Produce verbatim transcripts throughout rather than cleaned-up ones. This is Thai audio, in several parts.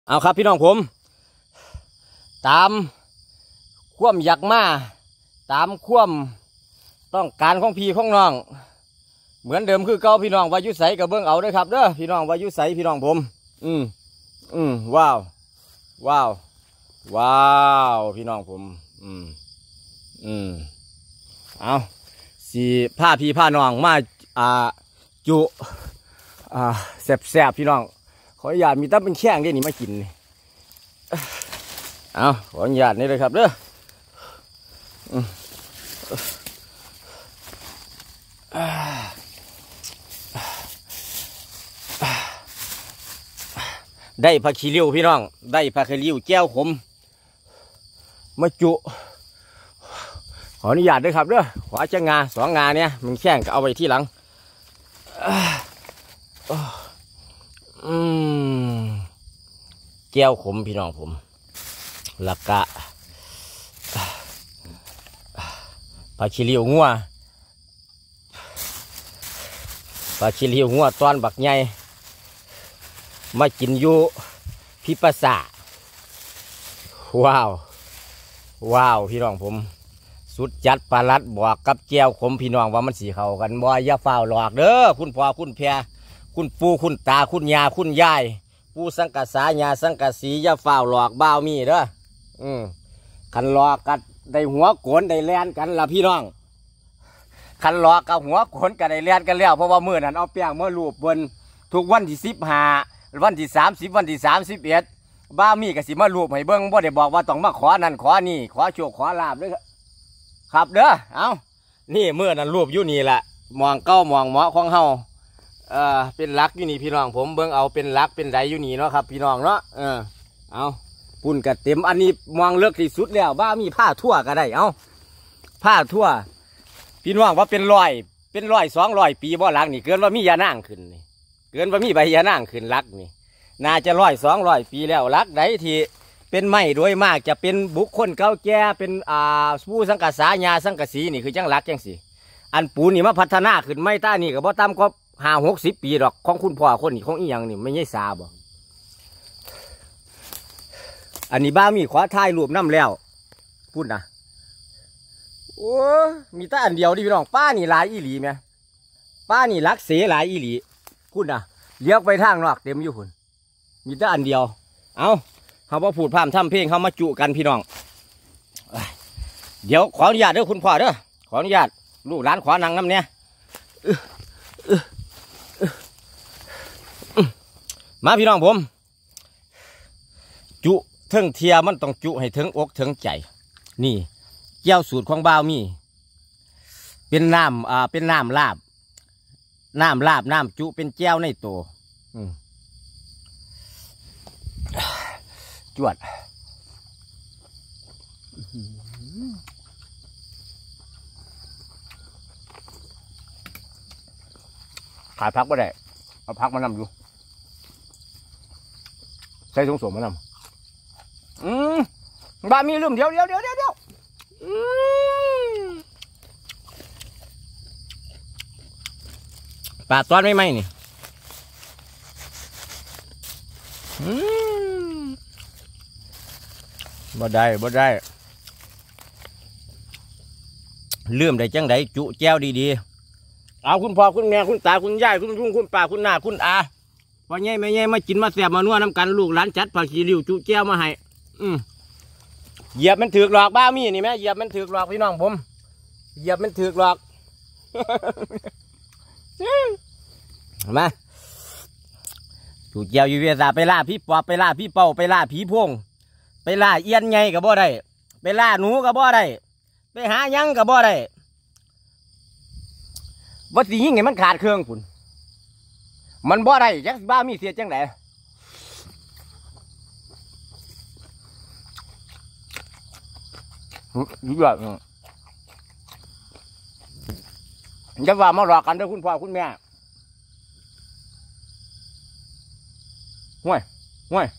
เอาครับพี่น้องผมตามคว่ำอยากมาตามคว่ำต้องการของพี่ของน้องเหมือนเดิมคือเก่าพี่น้องวายุใสกับเบื้องเอาด้วยครับเด้อพี่น้องวายุใสพี่น้องผมอืมอืมว้าวว้าวว้าวพี่น้องผมอืมอืมเอาสีผ้าพี่ผ้าน้องมาอ่าจุอ่าแสบๆพี่น้องขออนุญาตมีตั้งเป็นแข้งได้นี่มากินเอาขออนุญาตนี่เลยครับเด้อได้ผักขี้ริ้วพี่น้องได้ผักขี้ริ้วแก้วขมมาจุขออนุญาตด้วยครับเด้อขอจะงาสองงาเนี่ยมันแข้งก็เอาไว้ที่หลังอืมแก้วขมพี่น้องผมแล้วก็ผักขี้ริ้วงัวผักขี้ริ้วงัวตอนบักใหญ่มากินอยู่พิปัสสะว้าวว้าวพี่น้องผมสุดจัดปลาลัดบอกกับแก้วขมพี่น้องว่ามันสีเข้ากันบ่อย่าเฝ้าหลอกเด้อคุณพ่อคุณแพรคุณปู่คุณตาคุณยาคุณยายปู่สังกะสายาสังกะสีอย่าเฝ้าหลอกบ้าวมีเด้ออืมคันหลอกกันได้หัวโกนได้แลนกันล่ะพี่น้องคันหลอกกับหัวโกนกันได้แลนกันแล้วเพราะว่ามื้อนั้นเอาแป้งมาลูบบนทุกวันที่สิบห้าวันที่สามสิบวันที่สามสิบเอ็ดบ้ามีกสิมาลูบให้เบิ้งบ่ได้บอกว่าต้องมาขอนั่นขอนี่ขอโชคขอลาบด้วยครับเด้อเอานี่เมื่อนั้นรูปอยู่นี่แหละมองเก้ามองหมอของเฮาเออเป็นลักอยู่นี่พี่น้องผมเบิ้งเอาเป็นลักเป็นไรอยู่นี่เนาะครับพี่น้องเนาะเออเอาปุ่นกระเต็มอันนี้มองเลิกที่สุดแล้วบ้ามีผ้าทั่วก็ได้เอาผ้าทั่วพี่น้องว่าเป็นรอยเป็นรอยสองรอยปีบ่หลังนี่เกินว่ามียานั่งขึ้นนี่เกินว่ามีใบยานั่งขึ้นลักนี่น่าจะร้อยสองร้อยปีแล้วลักใดที่เป็นไม้โดยมากจะเป็นบุคคลเก่าแก่เป็นอ่าผู้สังกะสายาสังกะสีนี่คือจังลักจังสิอันปูนี่มาพัฒนาขึ้นไม่ต้านี่กับบ่ต่ำก็ห้าหกสิบปีดอกของคุณพ่อคนนี่ของอีหยังนี่ไม่ใช่ซาบ่อันนี้บ้ามีขอถ่ายรูปน้ำแล้วพูดนะโอ้มีแต่อันเดียวดิพี่น้องป้านี่หลายอีหลีไหมป้านี่รักเสหลายอีหลีพูดนะเลี้ยวไปทางนอกเต็มอยู่พุ่นมีแต่อันเดียวเอาเขาพอพูดพร่ำทำเพลงเขามาจุกันพี่น้องเดี๋ยวขออนุญาตเด้อคุณพ่อเด้อขออนุญาตลูกหลานขอนั่งน้ำเนี่ยมาพี่น้องผมจุเทิงเทียมันต้องจุให้ถึงอกถึงใจนี่เจ้าสูตรของบ่าวมีเป็นน้ำอ่าเป็นน้ำลาบน้ำลาบน้ำจุเป็นแก้วในตัวจวดขายพักไม่ได้เอาพักมานำอยู่ใส่ถุงสวมมานำอืมบ้ามีลืมเดี๋ยวเดี๋ยวเดี๋ยวเดี๋ยวอืมปลาตอนไม่ไหมนี่อืมบ่ได้บ่ได้เลื่อมได้จังไดจุแก้วดีๆเอาคุณพ่อคุณแม่คุณตาคุณยายคุณลุงคุณป้าคุณน้าคุณอาพ่อใหญ่แม่ใหญ่มากินมาแสบมานัวน้ำกันลูกหลานจัดผักขี้ริ้วจุแก้วมาให้อืมเหยียบมันถือกหลอกบ้ามีนี่แม่เหยียบมันถือกหลอกพี่น้องผมเหยียบมันถือกหลอกมาจุแก้วอยู่เวลาไปล่าพี่ปอบไปล่าพี่เป่าไปล่าผีพวงไปล่าเอียนไงกับบ่ได้ไปล่าหนูกับบ่ได้ไปหายังกับบ่ได้วัดสียิ่งไงมันขาดเครื่องฝุ่นมันบ่ได้จักบ้ามีเสียจังไหนยุ่งยากจะว่ามาหลอกกันด้วยคุณพ่อคุณแม่ห่วยห่วย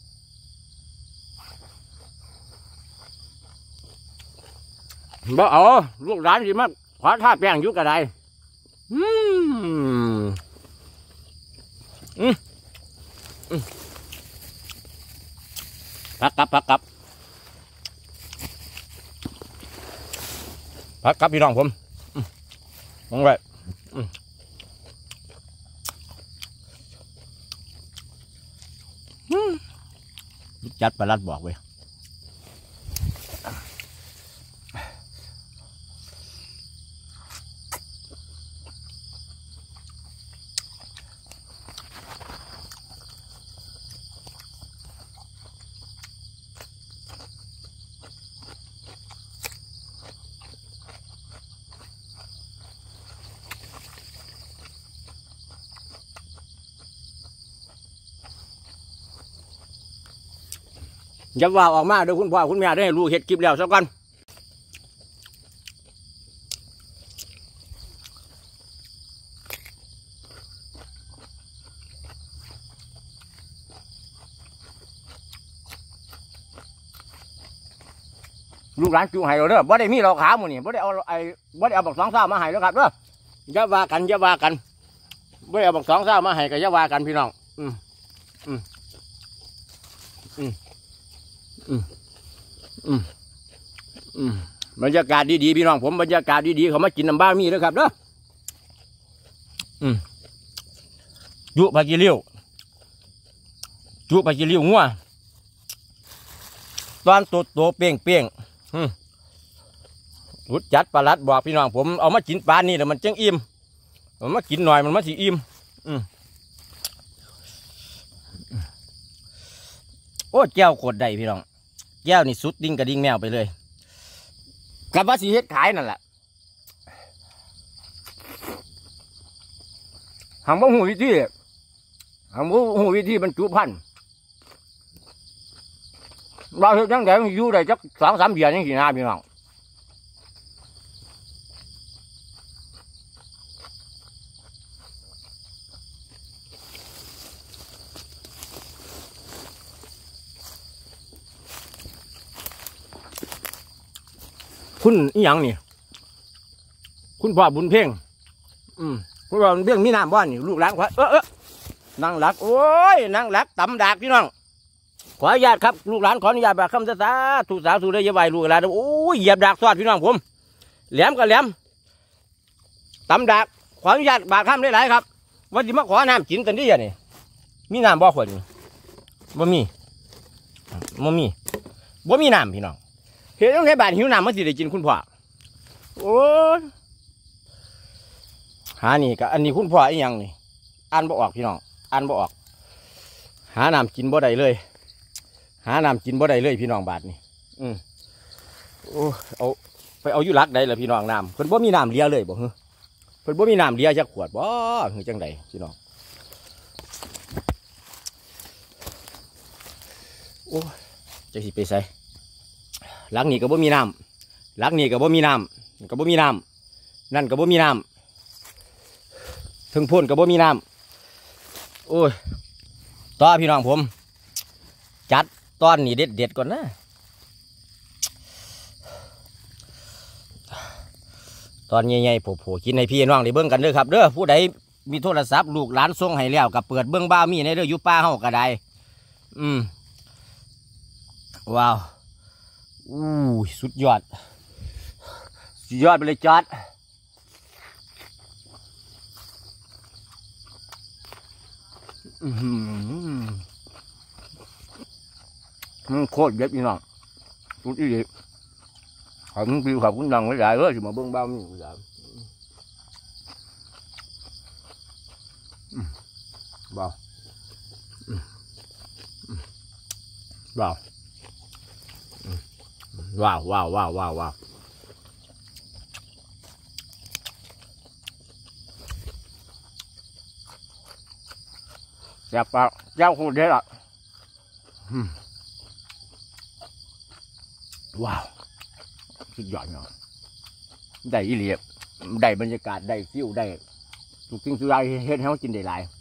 บ่เอาลูกหลานสิมาขอท่าแป้งอยู่กระไดอืมอืมอืมพักกับพักกับพักกับพี่น้องผมมองไว้จัดประหลัดบอกไว้อย่าว่าออกมาเดี๋ยวคุณพ่อคุณแม่ได้รู้เห็ดคลิปแล้วสักก่อนลูกหลานจูงให้เราเด้อบ่ได้มีเราขาหมูนี่บ่ได้เอาไอ้บ่ได้เอาบักสองซ่ามาให้แล้วครับเด้ออย่าว่ากันอย่าว่ากันบ่ได้เอาบักสองซ่ามาให้ก็อย่าว่ากันพี่น้องอืมอืมอืมอืมอืมอืมบรรยากาศดีๆพี่น้องผมบรรยากาศดีๆเขามากินน้ำบ้ามีเลยครับเด้ออืมจุผักกีเลี้ยวจุผักกีเลี้ยวงัวตอนโตโตเป้งเป้งอืมรุดจัดประหลัดบอกพี่น้องผมเอามากินปลานี่แต่มันจังอิ่มเอามากินหน่อยมันมาสิอิ่มอืมโอ้แก้วโคตรได้พี่น้องแก้วนี่สุดดิ้งกระดิ่งแมวไปเลยกับว่าสีเฮ็ดขายนั่นแหละหางบ่หูวิธีหางบ่หูวิธีบรรจุพันธุ์เราเฮ็ดจังได๋อยู่ได้จักสองสามเดือนจังซี่นะพี่น้องคุณอีหยังนี่คุณพ่อบุญเพ่งอืมคุณพ่อบุญเพ่งมีน้ำบ้านนี่ลูกหลานขวาเออเออนั่งหลักโอ้ยนั่งหลักตำดากพี่น้องขออนุญาตครับลูกหลานขออนุญาตแบบคำสาสาถูกสาวถูกได้ยาใบลูกหลานโอ้ยเหยียบดากสอดพี่น้องผมแหลมก็แหลมตำดากขออนุญาตบาดข้ามได้หลายครับวันที่มาขอน้ำกินกันดิอย่างนี้มีน้ำบ่อขวดนี่บ่มีบ่มีบ่มีน้ำพี่น้องเห็นต้องในบ้านหิวน้ำมาสิได้กินคุณพ่อโอ้ยหานี่กับอันนี้คุณพ่ออีหยังนี่อ่านบ่ออกพี่น้องอ่านบ่ออกหาน้ำกินบ่ได้เลยหาน้ำกินบ่ได้เลยพี่น้องบาทนี่อืมโอ้เอาไปเอาอยู่รักได้เลยพี่น้องน้ำเพิ่นบ่มีน้ำเลียเลยบ่เฮ้ยเพิ่นบ่มีน้ำเลียจักขวดบ่เฮ้ยจังใดพี่น้องโอ้จะสิไปใส่หลังนี่ก็บ่มีน้ำหลังนี่ก็บ่มีน้ำก็บ่มีน้ำนั่นก็บ่มีน้ำถึงพ่นก็บ่มีน้ำโอ้ยต่อพี่น้องผมจัดตอนนี้เด็ดเด็ดก่อนนะตอนใหญ่ๆโผล่ๆกินให้พี่น้องได้เบิ่งกันเด้อครับเด้อผู้ใดมีโทรศัพท์ลูกหลานส่งให้แล้วกับเปิดเบิ่งบ้ามีในเด้ออยู่ป้าเฮาก็ได้อืมว้าวอู้สุดยอดสุดยอดไปเลยจัดอืมมันโคตรเด็ดพี่น้องสุดที่เด็ดขอบคุณพี่ขอบคุณดังไว้หลายเลยที่มาเบิ้งบ้ามีหลายว้าวว้าวว้าวว้าวว้าวว้าวว้าวจับปลาเจ้าคงเด็ดอ่ะว้าวสุดยอดเนาะได้อีเลียบได้บรรยากาศได้ฟิวได้ทุกสิ่งทุกอย่างเฮ็ดให้เขากินได้หลาย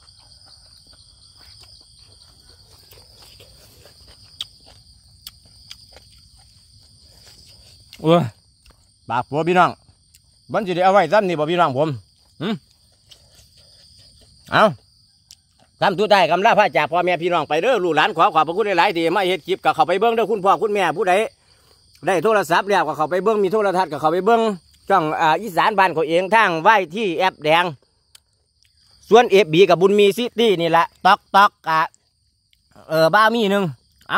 เออปากผัวพี่น้องบันจะได้เอาไว้ซ้ำนี่บ่พี่น้องผมหืมเอาทำทุกได้กำลาพระจากพ่อแม่พี่น้องไปเด้อลูกหลานขอขอบพระคุณหลายๆที่มาเฮ็ดคลิปกับเขาไปเบิ้งเด้อคุณพ่อคุณแม่ผู้ใดได้โทรศัพท์แล้วก็เขาไปเบิ้งมีโทรทัศน์กับเขาไปเบิ้งช่องอ่าอีสานบ้านเขาเองทางไหวที่แอปแดงส่วนเอฟบีกับบุญมีซิตี้นี่แหละตอกตอกกะเออบ้ามีหนึ่งเอา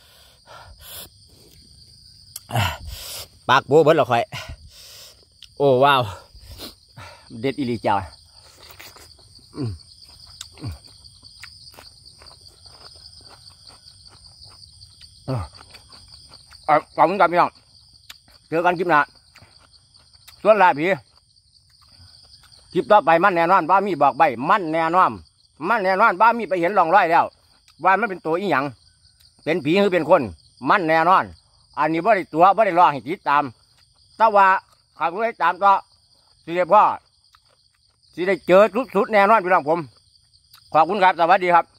ปากโบเบิ้ลหรอคอยโอ้ว้าวเด็ดอีหลีจ้าขอบคุณครับพี่น้องเจอกันคลิปหน้าส่วนลาผีคลิปต่อไปมันแน่นอนบ้ามีบอกใบมันแน่นอนมันแน่นอนบ้ามีไปเห็นร่องรอยแล้วว่ามันเป็นตัวอีหยังเป็นผีหรือเป็นคนมันแน่นอนอันนี้บ่ได้ตัวบ่ได้รอให้ติดตามแต่ว่าข้าพเจ้าตามก็สิได้พ่อสิได้เจอสุดๆแน่นอนพี่น้องผมขอบคุณครับสวัสดีครับ